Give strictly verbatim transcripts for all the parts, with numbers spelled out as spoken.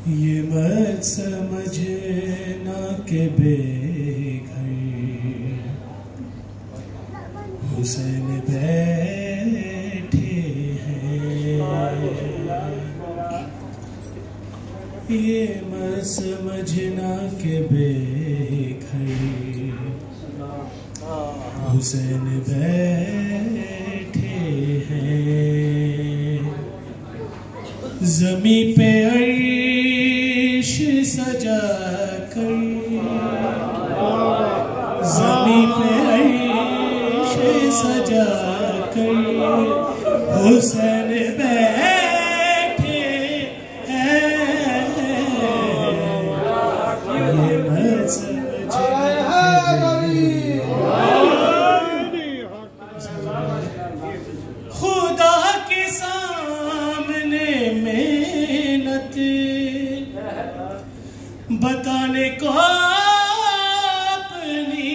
یہ مت سمجھنا کہ بے گھر حسین بیٹھے ہیں، یہ مت سمجھنا کہ بے گھر حسین بیٹھے ہیں، زمین پہ عرش سجا کر، زمین پہ عرش سجا کر حسین بیٹھے ہیں، یہ مت سمجھنا خدا کے سامنے محنت بتانے کو اپنی،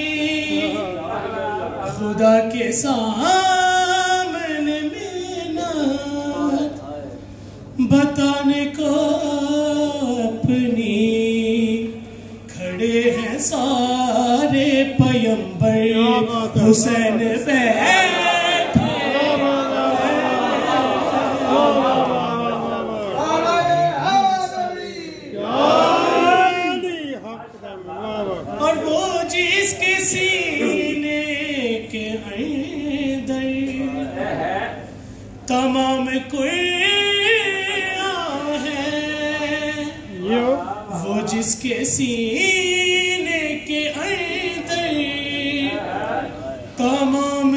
خدا کے سامنے محنت بتانے کو اپنی، کھڑے ہیں سارے پیمبر حسین بیٹھے اور وہ جس کے سینے کے اندر تمام قرآن ہے، وہ جس کے سینے کے اندر تمام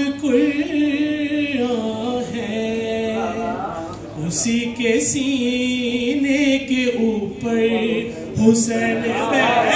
قرآن ہے، اسی کے سینے کے اوپر حسین بیٹھے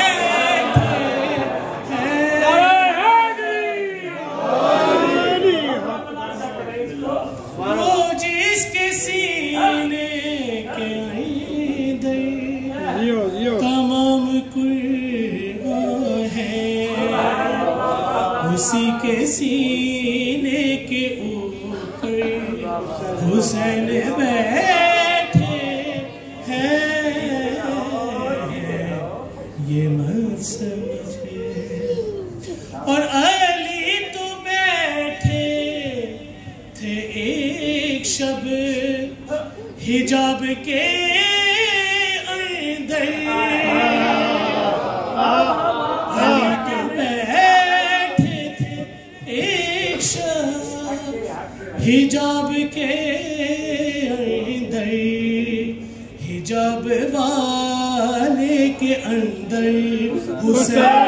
اسی کے سینے کے اوپر حسین بیٹھے ہیں، یہ مت سمجھے اور علی تو بیٹھے تھے ایک شب حجاب کے اندر، علی تو حجاب کے اندر، حجاب والے کے اندر حسین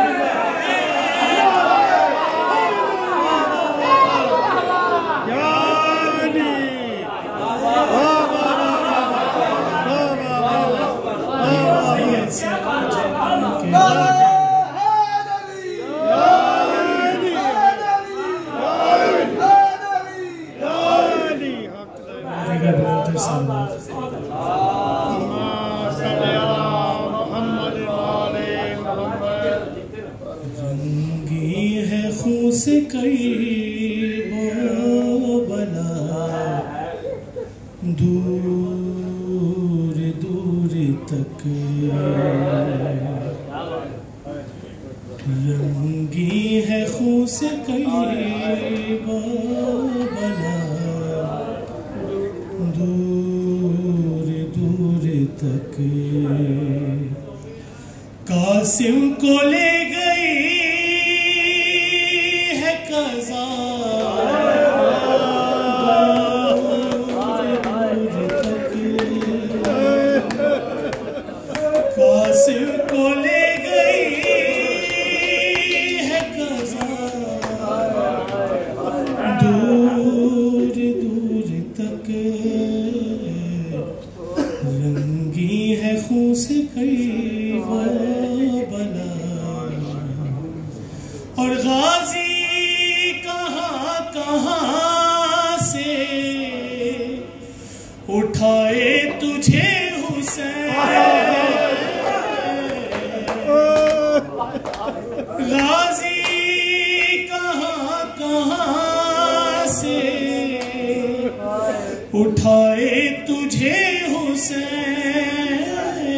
رنگی ہے خون سے قریب و بلا، دور دور تک رنگی ہے خون سے قریب و بلا، دور دور تک قاسم کو لے گئی ہے قضا، دور تک قاسم کو لے گئی ہے قضا، دور دور تک رنگی ہے خون سے قریب و بلا، اور غازی کہاں کہاں سے اٹھائے تجھے حسین، غازی کہاں کہاں سے اٹھائے تجھے حسین،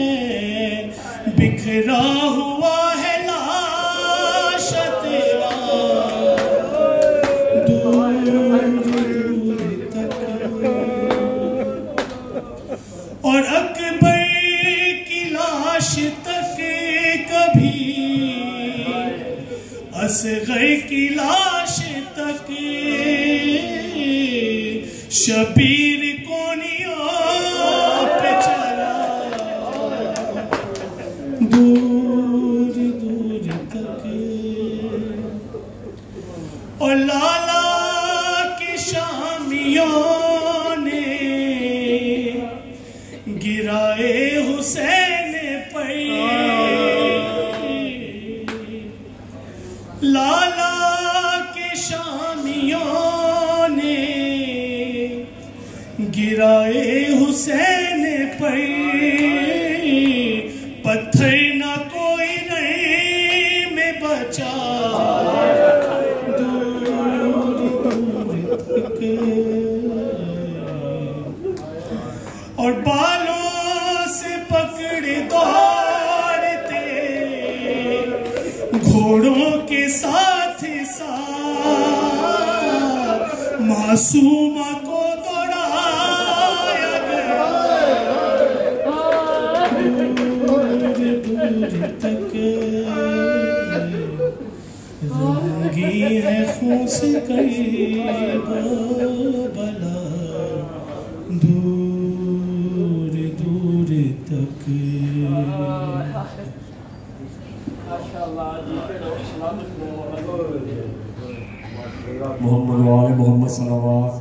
اور اکبر کی لاش تک کبھی، اصغر کی لاش تک شبیر کونیوں پہ چلا، دور دور تک. اور لالا کے شامیوں نے گرائے حسین پر، لالا کے شامیوں نے گرائے حسین پر، پتھر نہ کوئی نہیں میں بچا، دور دور تک. اور بالوں سے پکڑ دوڑتے گھوڑوں کے ساتھ ساتھ معصومہ کو دوڑایا گیا، دور دور تک. رنگی ہے خون سے کربلا، دور دور تک. محمد وآل محمد صلوات.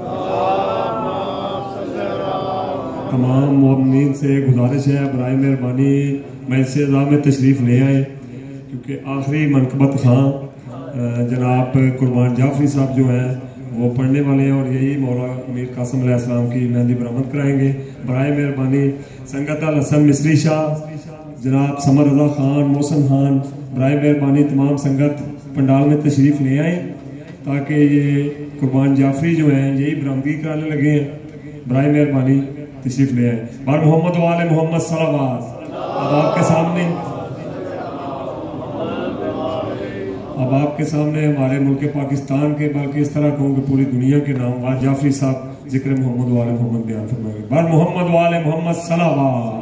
تمام مومنین سے گزارش ہے برائے مہربانی مجلس اعزاز میں تشریف لے آئیں، کیونکہ آخری منقبت خان جناب قربان جعفری صاحب جو ہیں وہ پڑھنے والے ہیں، اور یہی مولا امیر قاسم علیہ السلام کی مہندی برآمد کرائیں گے. برائے مہربانی سنگت الحسن مصری شاہ، جناب سمر رضا خان، محسن خان، برائے مہربانی تمام سنگت پنڈال میں تشریف لے آئیں تاکہ یہ قربان جعفری جو ہیں یہی برآمدگی کرانے لگے ہیں. برائے مہربانی تشریف لے آئیں. بار محمد وآل محمد صلوات. اب آپ کے سامنے اب آپ کے سامنے ہمارے ملک پاکستان کے بلکہ اس طرح کہوں کہ پوری دنیا کے نام واج جعفری صاحب ذکر محمد وآل محمد بیان فرمائیں گے. بار محمد وآل محمد صلوات.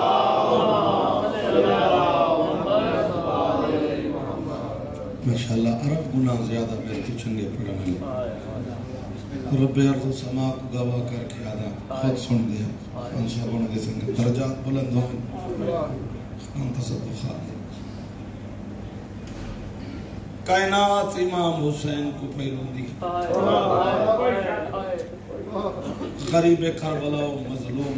ماشاءاللہ عرب گناہ زیادہ میں تو چنگے پڑھنے رب ارض و سما کو گواہ کر کے آدھا خود سن دیا. انشاء بن دے سنگے درجات بلند ہوئے خان تصدق خان. کائنات امام حسین کو پیرون دی، غریب کربلا و مظلوم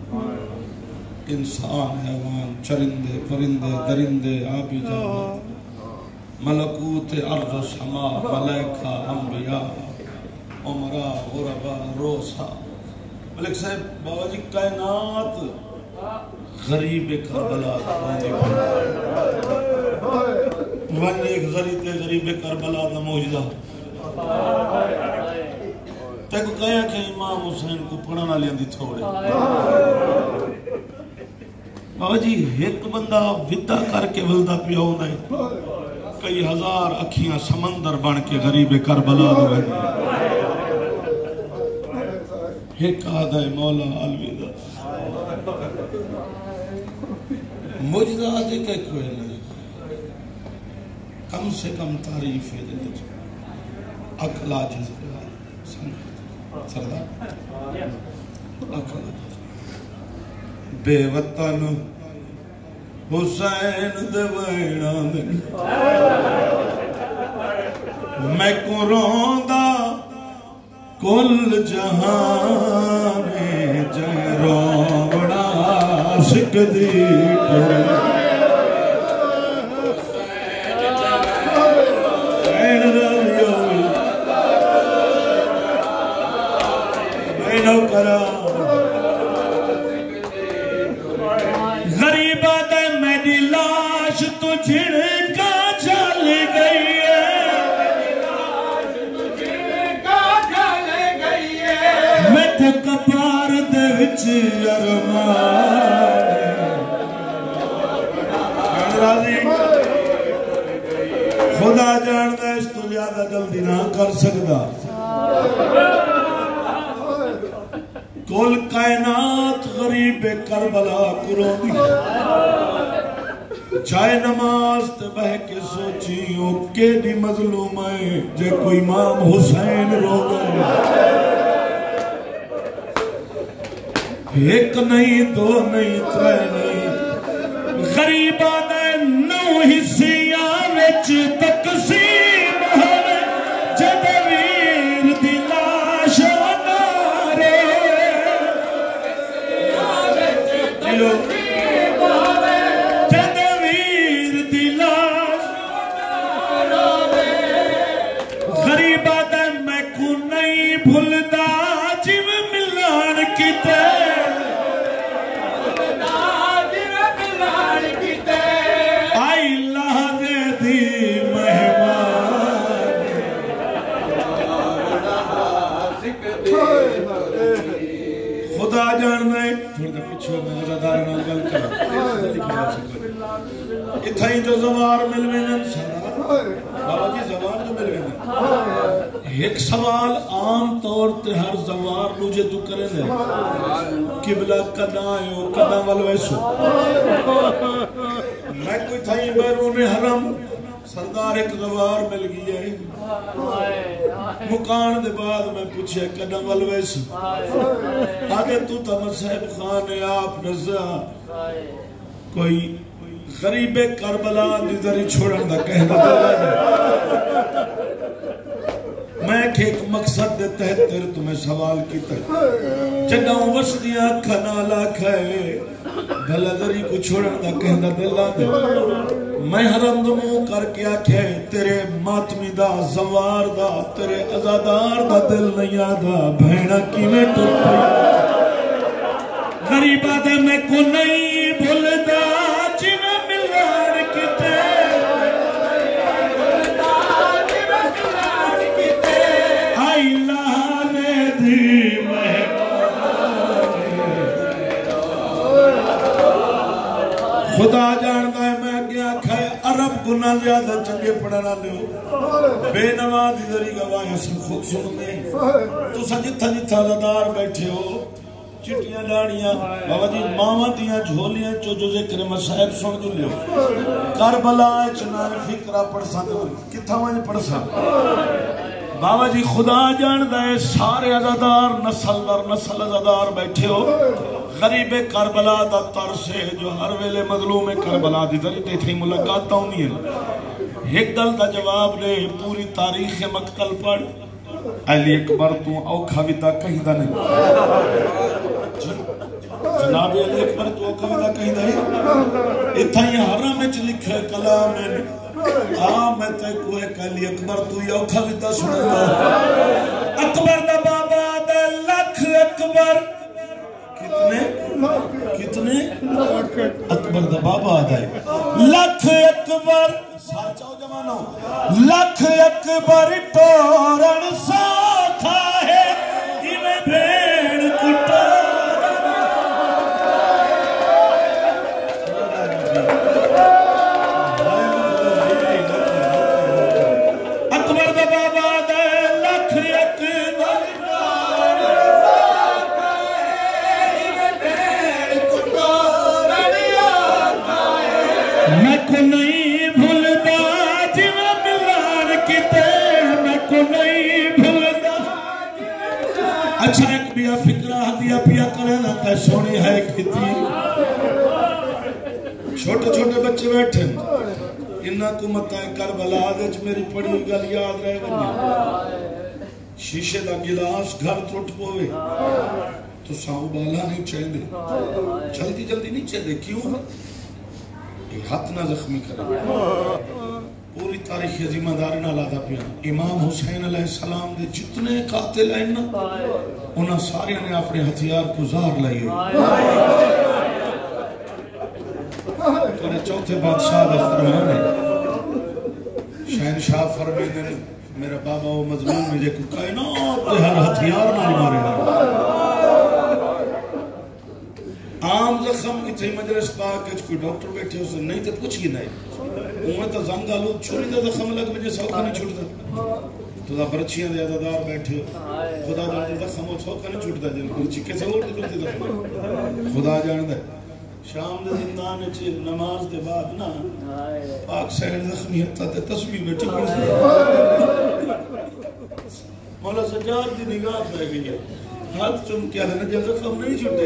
انسان، حیوان، چرندے، پرندے، درندے، آبی جانور، ملکوت ارض و سما، ملائکہ، انبیاء، عمراء، غرباء، روسا. ملک صاحب بابا جی کائنات غریب کربلا ون ایک غریب غریب کربلا دا موجودہ تیکو کہیا کہ امام حسین کو پڑھنا لیں دی تھوڑے. بابا جی ایک بندہ ودا کر کے ولدہ پیا ہونا ہے، کئی ہزار اکھیاں سمندر بن کے غریب کربلا ہوئے. ایک آدھا مولا الوداع موجودہ آجے کہ کوئی نہیں، کم سے کم تعریف ہے دے دے اکلا جیز سردار اکلا جیز بے وطن حسین دے ویڑا میں میں کو روندہ کل جہان جائے روڑا سکھ دی پڑے غریبہ دے میری لاش تو جھڑکا چل گئی ہے، میں تو کپار دے وچ ارمان خدا جاندہ اس تو زیادہ جلدی نہ کر سکتا. کل کائنات غریب کربلا قرآن چاہے نماز تے بہ کے سوچی ہو کہ دی مظلوم ہے جے کوئی امام حسین رو گئے ایک نہیں دو نہیں ترے نہیں غریبہ دے نو حصیاں وچ تقسیم ہوئے جد ویر دی لاش نارے جلو جد ویر دی لاش غریبہ دے میں کو نہیں بھولدا جم ملان کیتے خدا جاننا ہے تھوڑا دے پچھو میں نظردار نال گل کرا اتھا ہی جو زوار مل وینن سردار بابا جی زوار جو مل وینن ایک سوال عام طور تے ہر زوار مجھے تو کرے دے قبلہ کدا آئے ہو کدا ملویسو میں کوئی تھا ہی بیرون حرم سردار ایک زوار مل گئی ہے مکان دے بعد میں پوچھے کدا ملویسو آدھے تو تمہ صاحب خان ہے آپ نزا کوئی غریب کربلا نظری چھوڑن دا کہنا دلا جائے میں ایک مقصد دے تحت تیرے تمہیں سوال کی تک جنہوں وسطیاں کھنالا کھائے بھلا ذری کو چھوڑن دا کہنا دلا دے میں حرم دموں کر کے آکھے تیرے ماتمی دا زوار دا تیرے ازادار دا دل نہیں آدھا بھیڑا کی میں ٹر پئی غریبہ دے میں کو نہیں بھول دا جن ملان کتے آئی لانے دی خدا جانتا ہے میں گیا کھائے عرب گناہ زیادہ چنگے پڑھنا لے بے نواز ادھری گواہیں سب خود سن دیں تو سجتھا جتھا زدار بیٹھے ہو چٹیاں ڈاڑیاں بابا جی ماما دیاں جھولیاں جو جو ذکر مسائب سن جو لے کربلا چنان فکرہ پڑھ سا دے کتھا وہاں پڑھ سا بابا جی خدا جان دے سارے عزادار نسل در نسل عزادار بیٹھے ہو غریب کربلا دا ترسے جو ہر ویلے مظلوم کربلا دی دری تے تھی ملاقات ہونی ہے ایک دل دا جواب لے پوری تاریخ مقتل پڑھ علی اکبر تو اوکھا ویدہ کہیں دا نہیں جناب علی اکبر تو اوکھا ویدہ کہیں دا نہیں اتھا یہ حرم اچھ لکھے کلام ہے آہ میں تے کوئے علی اکبر تو یہ اوکھا ویدہ سنے دا اکبر دا بابا دا لکھ اکبر کتنے کتنے اکبر دا بابا آدھائے لکھ اکبر سار چاہو جمانو لکھ اکبر ٹورن ساکھا ہے ایویں بھیڑ کٹورن اکبر دا بابا آدھائے لکھ اکبر میں کو نہیں بھولدا جویں ملان کتے میں کو نہیں بھولدا اچھا ایک بیا فکرہ ہدیہ پیا کرے نا تے سونی ہے کتی چھوٹے چھوٹے بچے بیٹھے انہاں کو متائیں کربلا دے میری پڑھی گل یاد رہے ونجے شیشے دا گلاس گھر ٹوٹ پوے تو ساؤ بالا نہیں چاہیے جلدی جلدی نہیں چاہیے کیوں ہاتھ نہ زخمی کرے پوری تاریخ عظیمہ دارنا لادا پیا امام حسین علیہ السلام دے جتنے قاتل ہیں نا انہاں سارے نے اپنے ہتھیار کو زہر لائے تو چوتھے بادشاہ دا فرمان ہے شہنشاہ فرمیدے نے میرا بابا وہ مضمون میں جے کو کائنات دے ہر ہتھیار نہ مارے عام زخم اتھے مجلس پاک اچھ کوئی ڈاکٹر بیٹھے اسے نہیں تے پوچھ گی نہیں اوہ تو زنگ آلو چھوڑی دا زخم لگ مجھے سوکھا نہیں چھوڑ دا تو دا برچیاں دے عزادار بیٹھے خدا جان دا خمو چھوکا نہیں چھوٹتا جن برچی کیسے اور دی کرتی دا خدا جان دا شام دے زندان چھے نماز دے بعد نا پاک سین زخمی ہتا تے تسبیح بیٹھے کرتی مولا سجاد دی نگاہ پہ گئی ہے ہاتھ چم کیا دینا جب زخم نہیں چھوٹے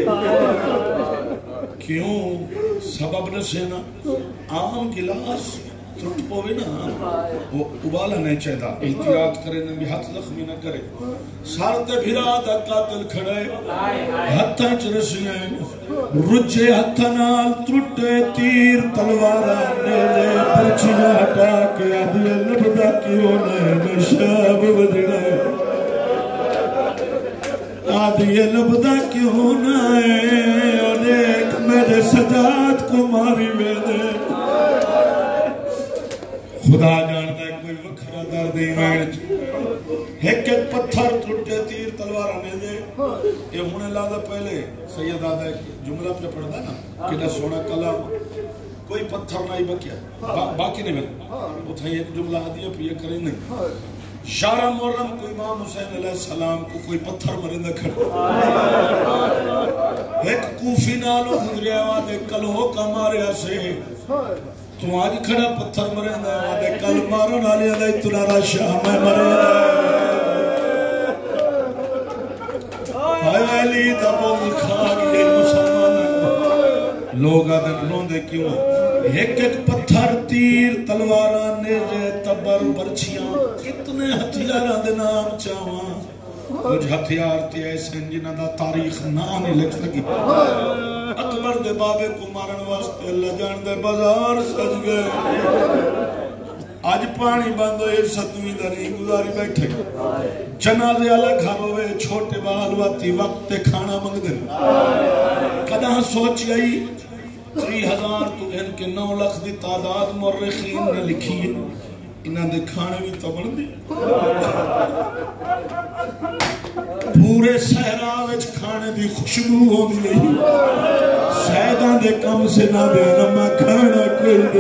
کیوں سبب نسینا عام گلاس ترٹ پوے نا وہ ابالا نہیں چاہتا احتیاط کرے نبی ہاتھ زخمی نہ کرے سارتے بھرا دا قاتل کھڑے ہتھاں چرسیاں رجے ہتھاں نال ترٹے تیر تلوارا نیلے پرچیاں ہٹا کے آدھے لبدا کیوں نے نشاب بجڑے آدھے لبدا کیوں نے انیک میرے سجاد کو ماری ویدے خدا جانتا ہے کوئی وکھرا درد ایمان ایک ایک پتھر ٹوٹے تیر تلوار آنے دے یہ ہونے لادا پہلے سید آدھا ایک جملہ پہ پڑھتا نا کہ نہ سونا کلام کوئی پتھر نہیں بکیا با باقی نہیں ملے وہ تھا ایک جملہ آدھی ہے یہ کریں نہیں شارہ محرم کو امام حسین علیہ السلام کو کوئی پتھر مرندہ کھڑا ایک کوفی نالو گزرے آدھے کلہو کا مارے اسے تو آج کھڑا پتھر مرے دا آدھے کل مارن آلے آدھے اتنا راشا ہمیں مرے دا آئے علی دا بوز کھا گئے مسلمان لوگ آدھے روندے کیوں ایک ایک پتھر تیر تلواران نیجے تبر برچیاں کتنے ہتھیاران دے نام چاہاں کچھ ہتھیار تے ایسے جنہ دا تاریخ نہ لکھ سکی اکبر دے بابے کو مارن واسطے اللہ جان دے بازار سج گئے آج پانی بند ہوئے ستویں دری گزاری بیٹھے جنازے والا گھر ہوئے چھوٹے بال واتی وقت کھانا منگ دے کداں سوچ گئی تری ہزار تو ان کے نو لکھ دی تعداد مورخین نے لکھی ہے انہاں دے کھانے بھی تو بن دی پورے صحرا وچ کھانے دی خوشبو ہو دی نہیں سیداں دے کم سے نہ دے نما کھانا کوئی دے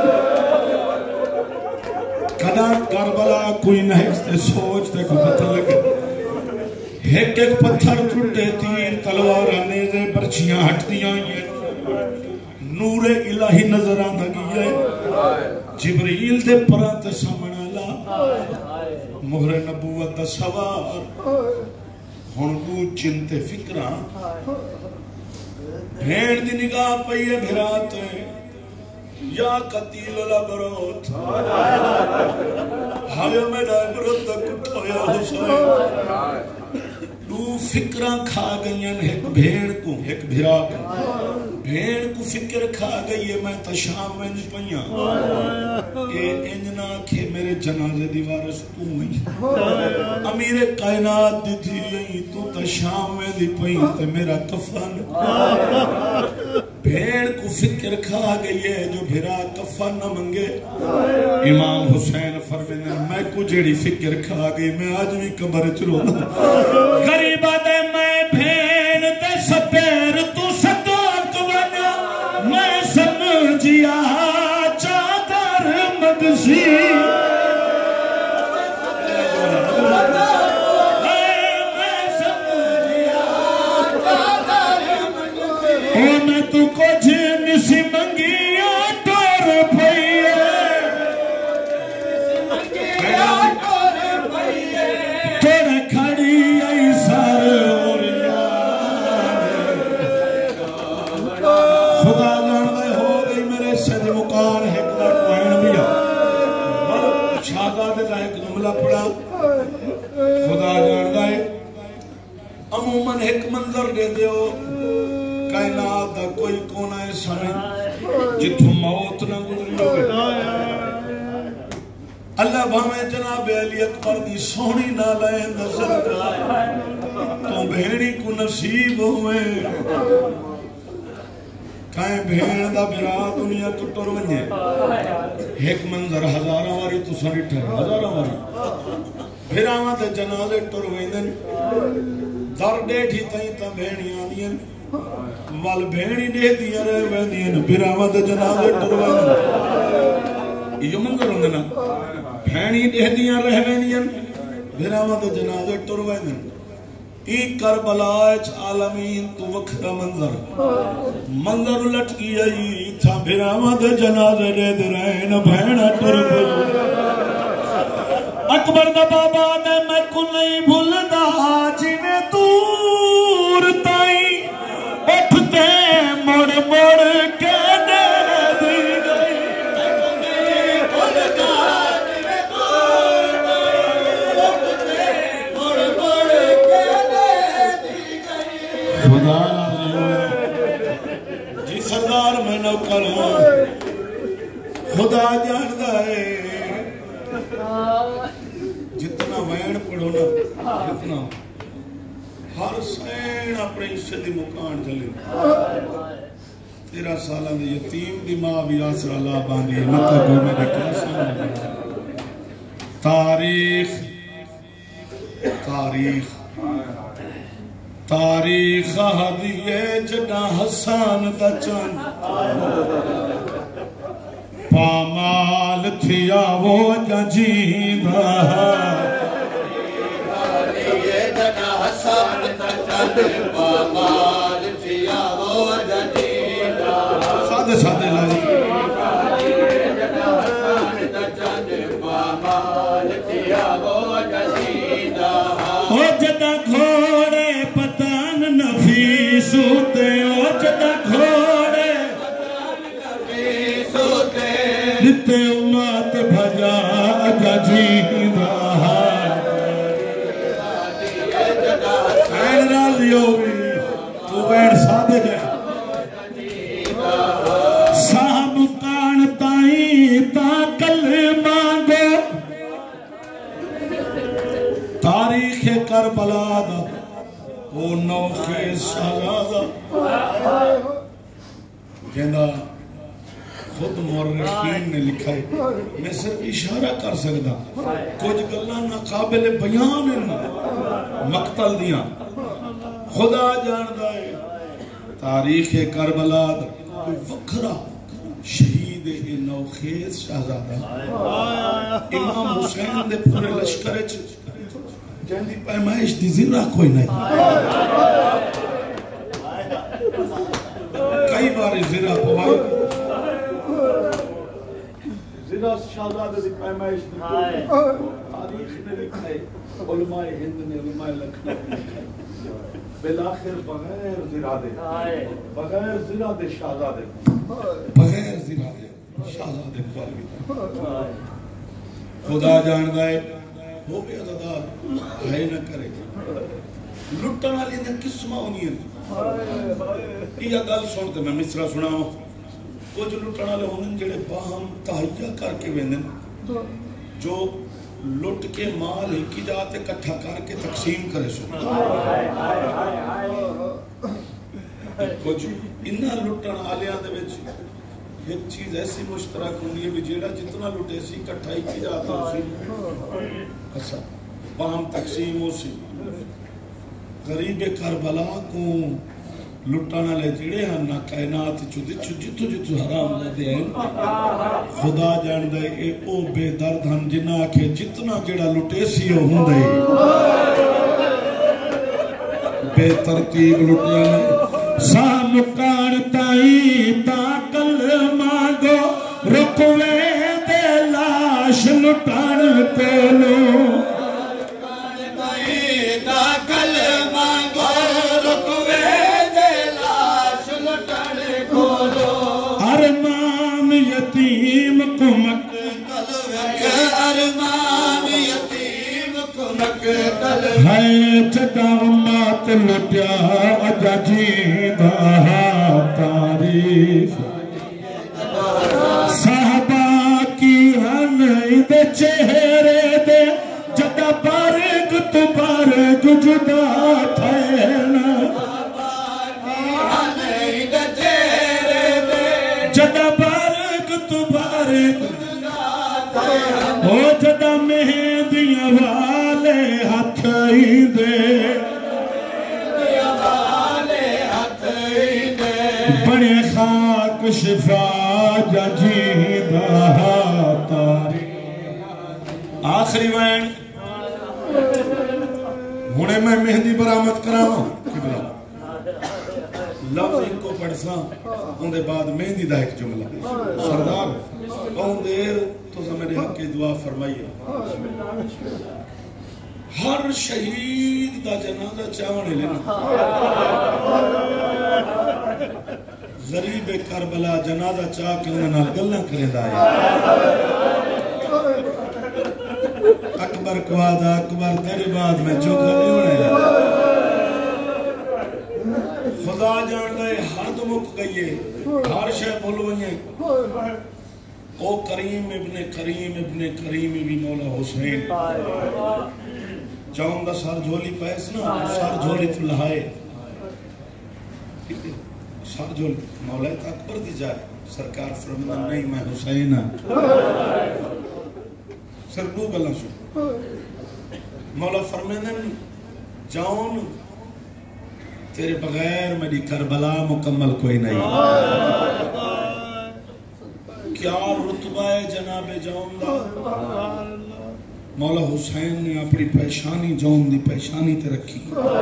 کدا کربلا کوئی نہیں تے سوچ تے کو پتہ لگے ایک ایک پتھر ٹوٹے تیر تلوار نیزے برچیاں ہٹ دیاں نور الہی نظر آندا گیا جبریل دے پرانت سامنا لا مہر نبوت دا سوار ہن کو چنتے فکراں بھیڑ دی نگاہ پئیے بھراتے یا قتیل الابروت ہائے میرا عبرت دا کٹھویا حسین دو فکراں کھا گئیں ایک بھیڑ کو ایک بھرا کو بھیڑ کو فکر کھا گئی ہے میں تشام میں نہیں پہیاں کہ انجنا کہ میرے جنازے دیوارس تو ہوئی امیر کائنات دی تھی یہی تو تشام میں دی پہیاں تے میرا کفن بھیڑ کو فکر کھا گئی ہے جو بھرا کفن نہ منگے امام حسین فرمینے میں کو جیڑی فکر کھا گئی میں آج بھی قبر چلو غریبہ دے میں بھین دے سپیر تو صدق ونا میں سمجھیا چادر مگسی میں تو کچھ نسی منگیا ٹور پئیے ٹور کھڑی آئی سار اور خدا جاندے ہو گئی میرے سج مکان ایک دا کوئن بھی آ چھاگا دے دا ایک جملہ پڑا خدا جاندہ ہے عموماً ایک منظر دے دیو کائنات دا کوئی کونا ایسا نہیں جتوں موت نہ گزری ہوئے اللہ بھامے جناب علی اکبر دی سونی نہ لائیں نظر کا تو بھیڑی کو نصیب ہوئے کائیں بھیڑ دا برا دنیا تو ٹر ونجے ایک منظر ہزارہ واری تو سنٹ ہے ہزارہ واری بھیراوہ دے جنازے ٹر ویندن در ڈیٹھی تائیں تا بھیڑیاں دین وال بھیڑی دے دیا رہے ویندین بھیراوہ دے جنازے ٹر ویندن یہ منظر ہوندے نا بھیڑی دے دیا رہے ویندین بھراواں دے جنازے ٹر ویندن ای کربلا اچ عالمین تو وکھرا منظر منظر لٹ گیا ای تھا بھراواں دے جنازے دے درین بھیڑا ٹر پئی اکبر دا بابا نے میں کو نہیں بھولدا جویں دور تائی اٹھتے مڑ مڑ کے دے دی گئی جی سردار میں نوکر ہوں خدا جاندا ہے جتنا وین پڑھو نا جتنا ہر سین اپنے حصے دی مکان چلے تیرہ سالہ دے یتیم دی ماں بھی آسرا لا باندھی مطلب گھر میں دیکھا سامنے تاریخ تاریخ تاریخ ہدیے جڑا حسان دا چند پامال تھیا وہ ججیدہ ہدیے جڑا حسان دا چند پامال تھیا وہ ججیدہ سادے سادے لازم ہدیے جڑا حسان دا چند پامال تھیا وہ ججیدہ او جڑا گھوڑے پتان نفیس ہوتے او جڑا گھوڑے پتان نفیس ہوتے دتے امات بھجا ججیدہ خیر رالیو بھی تو وین سادے جائے صاحب کان تائی تا کل مانگو تاریخ کربلا دا او نوخیز شہزادہ کہندا خود مورخین نے لکھا ہے میں صرف اشارہ کر سکتا کچھ گلاں ناقابل بیان ہیں مقتل دیاں خدا جاندا ہے تاریخ کربلا دا کوئی وکھرا شہید اے نوخیز شہزادہ امام حسین دے پورے لشکر چ جن دی پیمائش دی زرہ کوئی نہیں کئی بار زرہ پوائی زرہ شہزادہ دی پیمائش دی تاریخ نے لکھا ہے علماء ہند نے علماء لکھنؤ نے لکھا ہے بلاخر بغیر زرہ دے بغیر زرہ دے شہزادے بغیر زرہ دے شہزادے کوالوی خدا جاندہ ہے وہ بھی عددار ہے نہ کرے لٹن والی نے قسمہ ہونی ہے یہ گل سنتے میں مصرہ سنا ہوں کچھ لٹن والے ہونے جڑے باہم تہیہ کر کے ویندن جو لٹ کے مال ہی کی جاتے کٹھا کر کے تقسیم کرے سو کچھ انہا لٹن آلیاں دے وچ ایک چیز ایسی مشترک ہونی ہے بھی جیڑا جتنا لٹے سی کٹھائی کی جاتا اسی اچھا باہم تقسیم اسی غریب کربلا کو لٹانا لے جڑے ہیں نا کائنات چودی جتو جتو حرام لے ہیں خدا جان دے اے او بے درد ہم جنہ کے جتنا جڑا لٹے سی ہوں دے بے ترتیب لٹے لے سام کارتائی تاکل مانگو رکوے دے لاش لٹان کولو کارتائی تاکل مانگو رکوے دے لاش لٹان کولو ارمان یتیم کمک تلوک ارمان یتیم کمک تلوک ہے جدا امات لٹیا اجاجیدہ تاریخ صحابہ کی ہنائی دے چہرے دے جدا بارگ تو بارگ جدا تھینا جدا بارگ تو بارگ او جدا مہندیاں والے ہاتھ ہی دے بڑے خاک شفا ججیدہ تاریخ آخری وین ہونے میں مہندی برآمد کراواں قبلہ لفظ ایک کو پڑھساں ان دے بعد مہندی دا ایک جملہ سردار کون دیر تو میرے حق کی دعا فرمائیے ہر شہید دا جنازہ چاونے لینا غریب کربلا جنازہ چاہ کے انہیں نال گلنا کرے دائے اکبر کو آدھا اکبر تیرے بعد میں چوکھا نہیں ہونے خدا جان دے حد مک گئیے ہر شے بولوئیے او کریم ابن کریم ابن کریم بھی مولا حسین جاؤں دا سار جھولی پیس نا سار جھولی تو لہائے سار جھولی مولا اکبر دی جائے سرکار فرمانا نہیں میں حسین سر دو گلہ سو مولا فرمانا جاؤں تیرے بغیر میری کربلا مکمل کوئی نہیں کیا رتبہ ہے جناب جاؤں دا مولا حسین نے اپنی پیشانی جاؤں دی پیشانی تے رکھی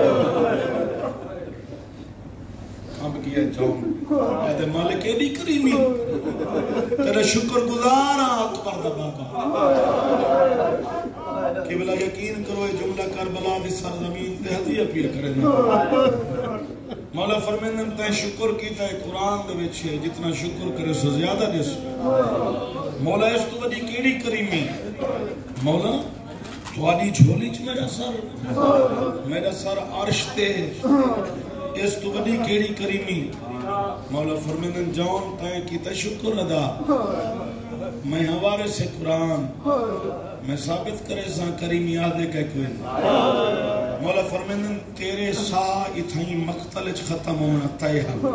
اب کیا جاؤں اے مالک ایڈی کریمی تیرے شکر گزارا اکبر دا بابا کہ بلا یقین کرو یہ جملہ کربلا دی سرزمین تے ہدیہ پیر کرے نا مولا فرمیندن تے شکر کی تے قرآن دے وچھے جتنا شکر کرے سو زیادہ دے سو مولا اس تو بڑی کیڑی کریمی مولا تواری جھولی چ میرا سر میرا سر عرش تے اس تو بڑی کیڑی کریمی مولا فرمیندن جان تے کی تے شکر ادا میں حوارے سے قرآن میں ثابت کرے ساں کریمی آدھے کہ کوئی مولا فرمیندن تیرے سا اتھائی مقتلج ختم ہونا تائے حل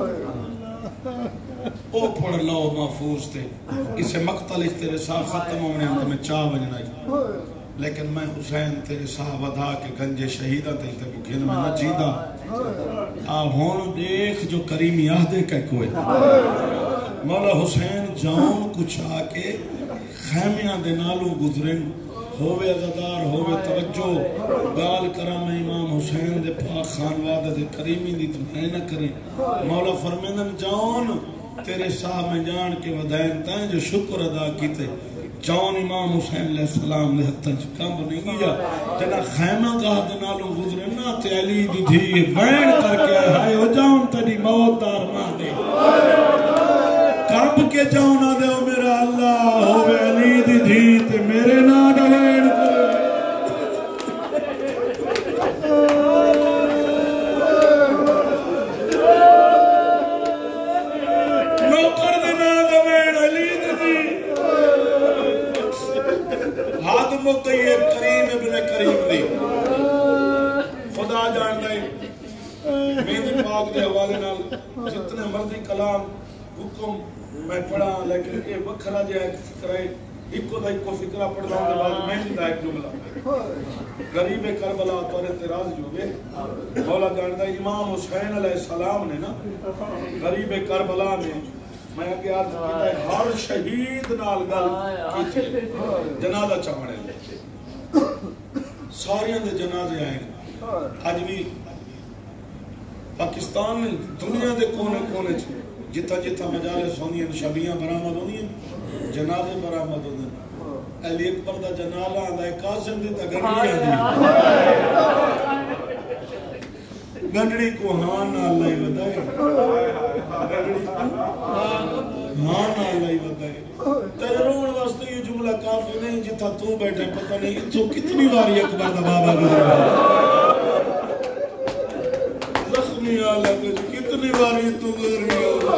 او پڑھ لو محفوظ تے اسے مقتلج تیرے سا ختم ہونے ہم تمہیں چاہ بجنائی لیکن میں حسین تیرے سا ودا کے گنجے شہیدہ تے تک گھن میں نہ جیدہ آ ہون دیکھ جو کریمی آدھے کہ کوئی مولا حسین جاؤں کچھ آکے خیمیاں دے نالوں گزرن ہووے عزدار ہووے توجہ گال کرم امام حسین دے پاک خانوادہ دے کریمی دی تمہیں نہ کریں مولا فرمیندن جاؤں تیرے صاحب میں جان کے ودائن تائیں جو شکر ادا کیتے جاؤں امام حسین علیہ السلام دے حتہ کم نہیں گیا جنا خیمہ گاہ دے نالوں گزرن نا تے علی دی دھی بین کر کے آئے ہو جاؤں تیری موت دار ماں دے کب کے جاؤں نہ دے میرا اللہ ہووے علی دی دھی تے میرے نہ ڈوین نوکر دے نہ ڈوین علی دی دھی ہاتھ مقیے کریم ابن کریم دی خدا جان دے میندی پاک دے حوالے نال جتنے مرضی کلام حکم میں پڑھا لیکن یہ وکھرا جائے ایک فکر ہے ایک کو دا ایک کو فکرہ پڑھا ہوں دے بعد میں نہیں دا ایک جملہ غریب کربلا طور اعتراض جو گئے مولا جاندہ امام حسین علیہ السلام نے نا غریب کربلا نے میں آگے عرض کیتا ہے ہر شہید نال گل کی جنازہ چاہنے لے ساریاں دے جنازے آئیں آج بھی پاکستان میں دنیا دے کونے کونے چھے جتا جتا مجالس ہوندی ہیں شبیاں برآمد ہوندی ہیں جنازے برآمد ہوندی ہیں علی اکبر دا جنازہ آندہ ہے قاسم دی تا گنڈی آندی گنڈی کو ہاں نہ اللہ ودائے گنڈی کو ہاں نہ اللہ ودائے تیرے رون واسطے یہ جملہ کافی نہیں جتا تو بیٹھے پتہ نہیں تو کتنی باری اکبر دا بابا گزرا زخمی آلہ کتنی باری تو گزرنی ہو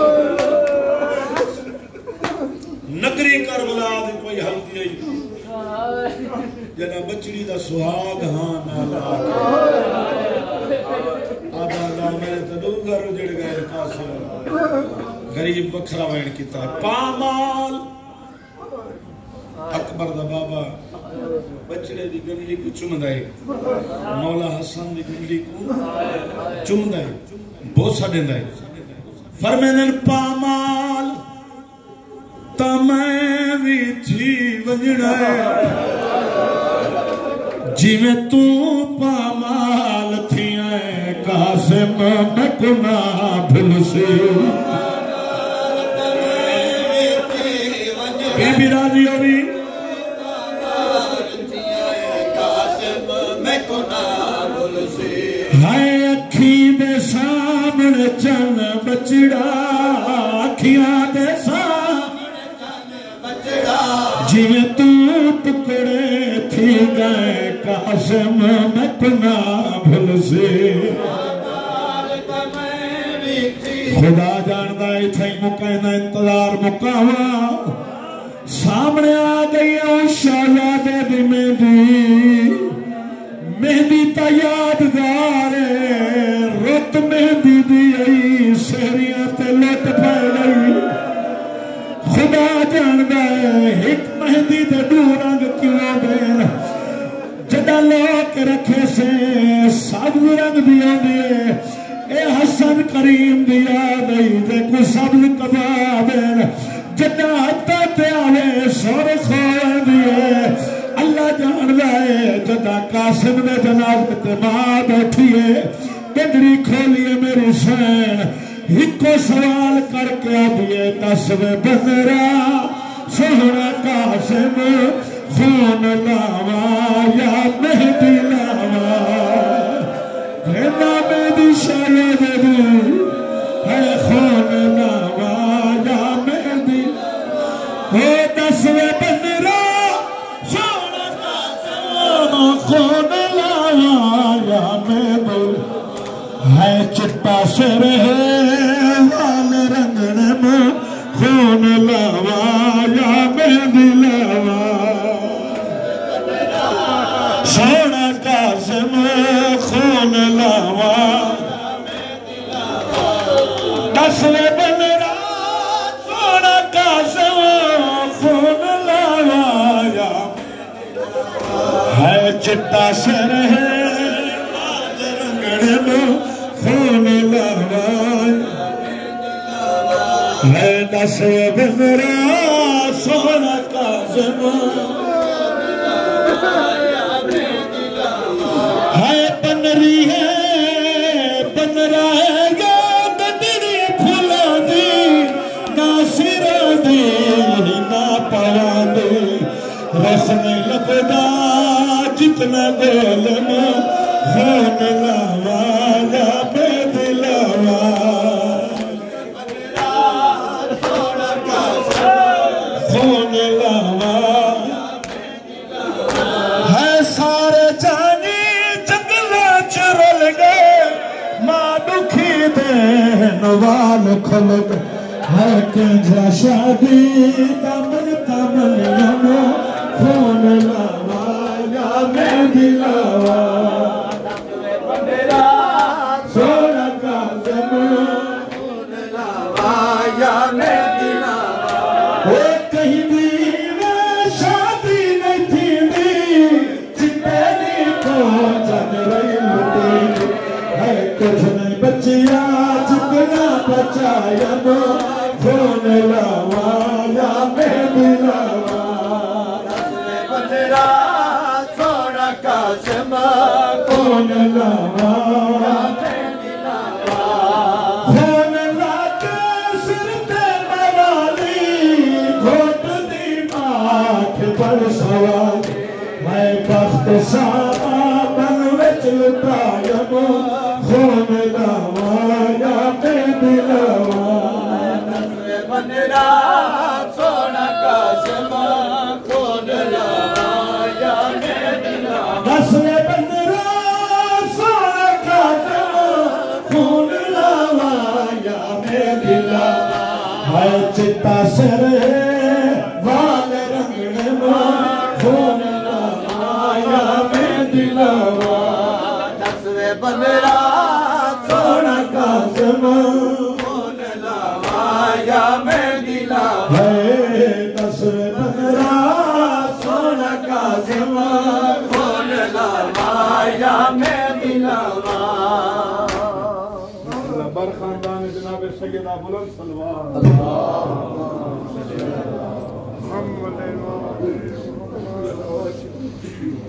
نگری کربلا دی کوئی حل دی جنا بچڑی دا سہاگ ہاں نالا آدھا آدھا میرے تدو گھر اجڑ گئے کاسے غریب بکھرا وین کیتا ہے پامال اکبر دا بابا بچڑے دی گنڈی کو چم دائے مولا حسن دی گنڈی کو چم دائے بوسا دیں دائے فرمیدن پامال تا میں بھی تھی وجڑا ہے جی میں تو پامال تھی آئے قاسم میں گناہ بھل سے بی بی راضی ہوئی ہائے اکھی دے سامنے چن بچڑا اکھیاں دے سامنے چن بچڑا جی میں تو ٹکڑے تھی گئے قاسم میں گناہ بھل سے خدا جاندہ اتھائی مکینہ انتظار مکاوا سامنے آ گئی ہوں شہزادے دی مہندی مہندی تا یادگار رت مہندی دی آئی سہریاں تے لٹ پہ گئی خدا جاندہ ہے ایک مہندی دے دو رنگ کیوں دین جدہ لوک رکھے سے سبز رنگ دیا دیئے اے حسن کریم دیا دئی دے کو سبز کبابین جدہ حتی تے آوے سور خوئے دیئے اللہ جان رہے جدہ قاسم نے جناب تے ماں بیٹھئے گنڈری کھولیے میری سین ایک کو سوال کر کے آبیے تصوے بندرا سونا قاسم خون لاوا یا مہدی لاوا ہے نامے دی شاید دی ہے خون لاوا یا مہدی ہے تصوے بندرا سونا قاسم خون لاوا یا مہدی ہے چٹا سر ہے وال رنگنے میں خون لاوا یا مہدی لاوا سونا قاسم خون لاوا دسوے بندرا سونا قاسم خون لاوا یا ہے چٹا سر ہے وال رنگنے میں خون لاوا ہے دسوے بندرا سونا قاسم ہے پنری ہے پنرا ہے یا گدری پھولا دی ناصر دی نا پوا دی رسم لبدا جتنا گول میں خون لاوا یا مہدی لاوا خون لاوا ہے سارے جانی جنگلہ چرل گئے ماں دکھی دین وال کھل گئے ہے کنجا شادی تمن تمن یم خون لاوا یا مہدی لاوا سونا قاسم خون لاوا یا مہدی لاوا وہ کہیں بھی میں شادی نہیں تھی دی چپیلی کو جن رہی لٹی ہے کچھ نہیں بچیا جتنا بچایا نو خون لاوا یا مہدی لاوا دسوے بندرا سونا قاسم خون لاوا یا مہدی لاوا خون لا کے سر تے موالی گھوٹ دی ماکھ پر سوال میں بخت سارا من وچ لٹایا نو خون لاوا یا مہدی لاوا بندرا سونا قاسم خون لاوا یا مہدی لاوا دسوے بندرا سونا قاسم خون لاوا یا مہدی لاوا ہے چٹا سر وال رنگنے میں خون لاوا یا مہدی لاوا دسوے بندرا سونا قاسم یا مہدی لاوا ہے دسوے بندرا سونا قاسم خون لاوا یا مہدی لاوا برخاندان جناب سیدہ بلند صلوات محمد